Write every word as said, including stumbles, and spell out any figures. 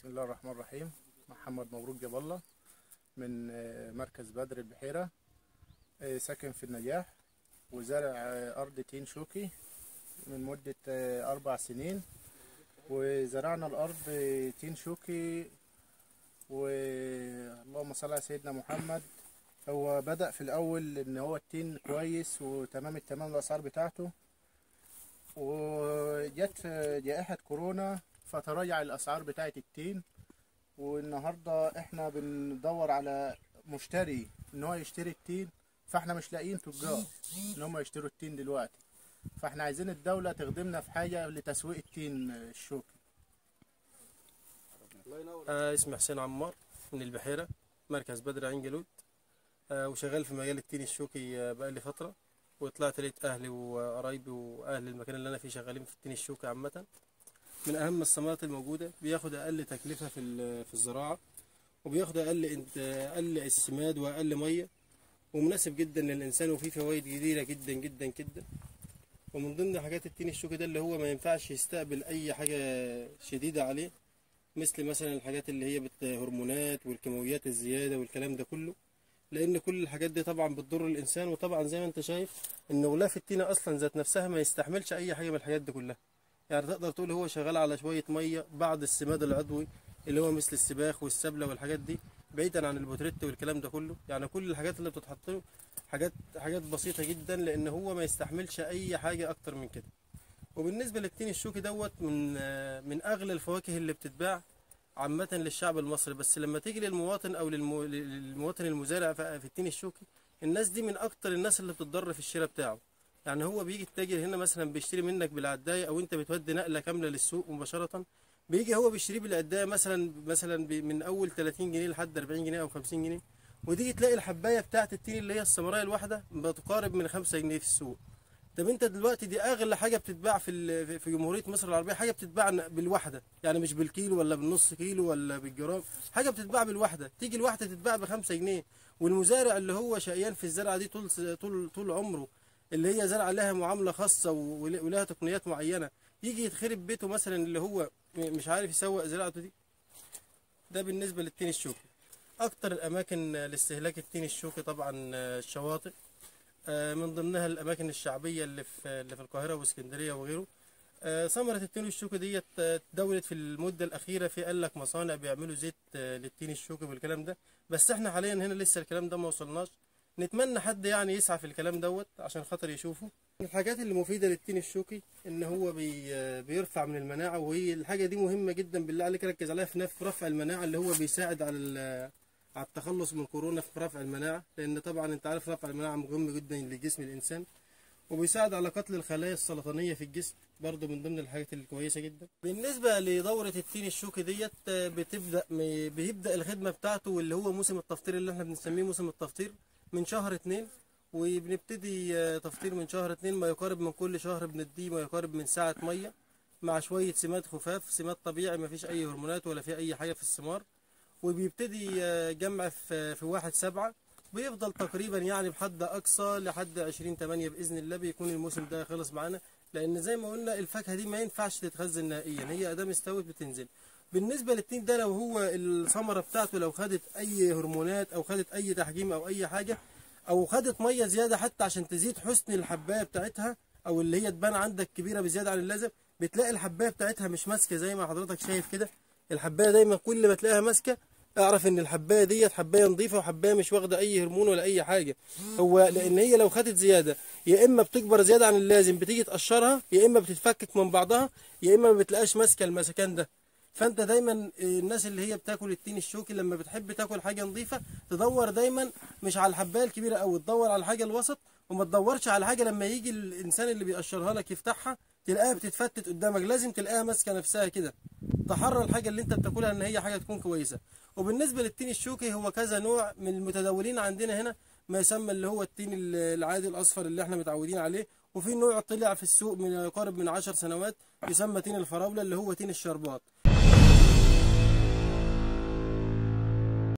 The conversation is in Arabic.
بسم الله الرحمن الرحيم. محمد مبروك جاب الله من مركز بدر البحيرة، ساكن في النجاح، وزارع أرض تين شوكي من مدة أربع سنين. وزرعنا الأرض تين شوكي، واللهم صل على سيدنا محمد. هو بدأ في الأول إن هو التين كويس وتمام التمام الأسعار بتاعته، وجت جائحة كورونا فتراجع الأسعار بتاعة التين. والنهارده احنا بندور على مشتري ان هو يشتري التين، فاحنا مش لاقيين تجار ان هم يشتروا التين دلوقتي، فاحنا عايزين الدولة تخدمنا في حاجة لتسويق التين الشوكي. آه اسمي حسين عمار من البحيرة، مركز بدر عين جالوت. آه وشغال في مجال التين الشوكي آه بقالي فترة، وطلعت لقيت أهلي وقرايبي وأهل المكان اللي أنا فيه شغالين في التين الشوكي عامة. من أهم الثمرات الموجودة، بياخد أقل تكلفة في في الزراعة، وبياخد أقل أقل السماد وأقل مية، ومناسب جدا للإنسان، وفيه فوائد كتيرة جدا جدا جدا. ومن ضمن حاجات التين الشوكي ده اللي هو ما ينفعش يستقبل أي حاجة شديدة عليه، مثل مثلا الحاجات اللي هي بالهرمونات والكيماويات الزيادة والكلام ده كله، لأن كل الحاجات دي طبعا بتضر الإنسان. وطبعا زي ما أنت شايف إن غلاف التينة أصلا ذات نفسها ما يستحملش أي حاجة من الحاجات دي كلها. يعني تقدر تقول هو شغال على شوية مية، بعض السماد العضوي اللي هو مثل السباخ والسبلة والحاجات دي، بعيدا عن البوتريت والكلام ده كله. يعني كل الحاجات اللي بتتحط له حاجات حاجات بسيطة جدا، لأن هو ما يستحملش أي حاجة أكتر من كده. وبالنسبة للتين الشوكي دوت من من أغلى الفواكه اللي بتتباع عامة للشعب المصري. بس لما تيجي للمواطن أو للمواطن المزارع في التين الشوكي، الناس دي من أكتر الناس اللي بتتضر في الشراء بتاعه. يعني هو بيجي التاجر هنا مثلا بيشتري منك بالعدايه، او انت بتودي نقله كامله للسوق مباشره، بيجي هو بيشتريه بالعدايه مثلا مثلا من اول ثلاثين جنيه لحد أربعين جنيه او خمسين جنيه، وتيجي تلاقي الحبايه بتاعه التين اللي هي السمراء الواحده بتقارب من خمسة جنيه في السوق. طب انت دلوقتي دي اغلى حاجه بتتباع في في جمهوريه مصر العربيه، حاجه بتتباع بالوحده، يعني مش بالكيلو ولا بالنص كيلو ولا بالجرام، حاجه بتتباع بالوحده. تيجي الواحده تتباع ب خمسة جنيه، والمزارع اللي هو شقيان في الزرعه دي طول طول طول عمره، اللي هي زرعه لها معامله خاصه ولها تقنيات معينه، يجي يتخرب بيته مثلا اللي هو مش عارف يسوق زراعته دي. ده بالنسبه للتين الشوكي. اكتر الاماكن لاستهلاك التين الشوكي طبعا الشواطئ، من ضمنها الاماكن الشعبيه اللي في اللي في القاهره واسكندريه وغيره. ثمره التين الشوكي ديت تداولت في المده الاخيره، في قال لك مصانع بيعملوا زيت للتين الشوكي والكلام ده، بس احنا حاليا هنا لسه الكلام ده ما وصلناش. نتمنى حد يعني يسعى في الكلام دوت عشان خاطر يشوفه. من الحاجات اللي مفيده للتين الشوكي ان هو بي بيرفع من المناعه، وهي الحاجه دي مهمه جدا، بالله عليك ركز عليها في رفع المناعه، اللي هو بيساعد على على التخلص من كورونا في رفع المناعه، لان طبعا انت عارف رفع المناعه مهم جدا لجسم الانسان، وبيساعد على قتل الخلايا السرطانيه في الجسم، برضه من ضمن الحاجات الكويسه جدا. بالنسبه لدوره التين الشوكي ديت، بتبدا بيبدا الخدمه بتاعته، واللي هو موسم التفطير اللي احنا بنسميه موسم التفطير، من شهر اتنين، وبنبتدي تفطير من شهر اتنين، ما يقارب من كل شهر بنديه ما يقارب من ساعه ميه مع شويه سماد خفاف، سماد طبيعي ما فيش اي هرمونات ولا في اي حاجه في الثمار. وبيبتدي جمع في في واحد سبعة، بيفضل تقريبا يعني بحد اقصى لحد عشرين تمانية باذن الله بيكون الموسم ده خلص معانا، لان زي ما قلنا الفاكهه دي ما ينفعش تتخزن نهائيا، هي ادام استوت بتنزل. بالنسبه للتين ده، لو هو الثمره بتاعته لو خدت اي هرمونات او خدت اي تحجيم او اي حاجه، او خدت ميه زياده حتى عشان تزيد حسن الحبايه بتاعتها، او اللي هي تبان عندك كبيره بزياده عن اللازم، بتلاقي الحبايه بتاعتها مش ماسكه زي ما حضرتك شايف كده. الحبايه دايما كل ما تلاقيها ماسكه اعرف ان الحبايه ديت حبايه نظيفه، وحبايه مش واخده اي هرمون ولا اي حاجه. هو لان هي لو خدت زياده، يا اما بتكبر زياده عن اللازم بتيجي تقشرها، يا اما بتتفكك من بعضها، يا اما ما بتلاقاش ماسكه المسكان ده. فانت دايما الناس اللي هي بتاكل التين الشوكي لما بتحب تاكل حاجه نظيفه، تدور دايما مش على الحبايه الكبيره قوي، تدور على الحاجه الوسط، وما تدورش على حاجه لما يجي الانسان اللي بيقشرها لك يفتحها تلاقيها بتتفتت قدامك، لازم تلاقيها ماسكه نفسها كده. تحرى الحاجه اللي انت بتاكلها ان هي حاجه تكون كويسه. وبالنسبه للتين الشوكي، هو كذا نوع من المتداولين عندنا هنا، ما يسمى اللي هو التين العادي الاصفر اللي احنا متعودين عليه، وفي نوع طلع في السوق من يقارب من عشر سنوات يسمى تين الفراوله اللي هو تين الشربات.